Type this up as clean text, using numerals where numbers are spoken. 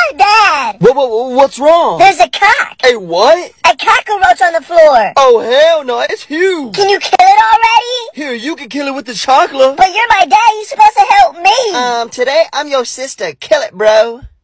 Dad! What's wrong? There's a cock. A what? A cockroach on the floor. Oh, hell no, it's huge. Can you kill it already? Here, you can kill it with the chocolate. But you're my dad, you're supposed to help me. Today I'm your sister. Kill it, bro.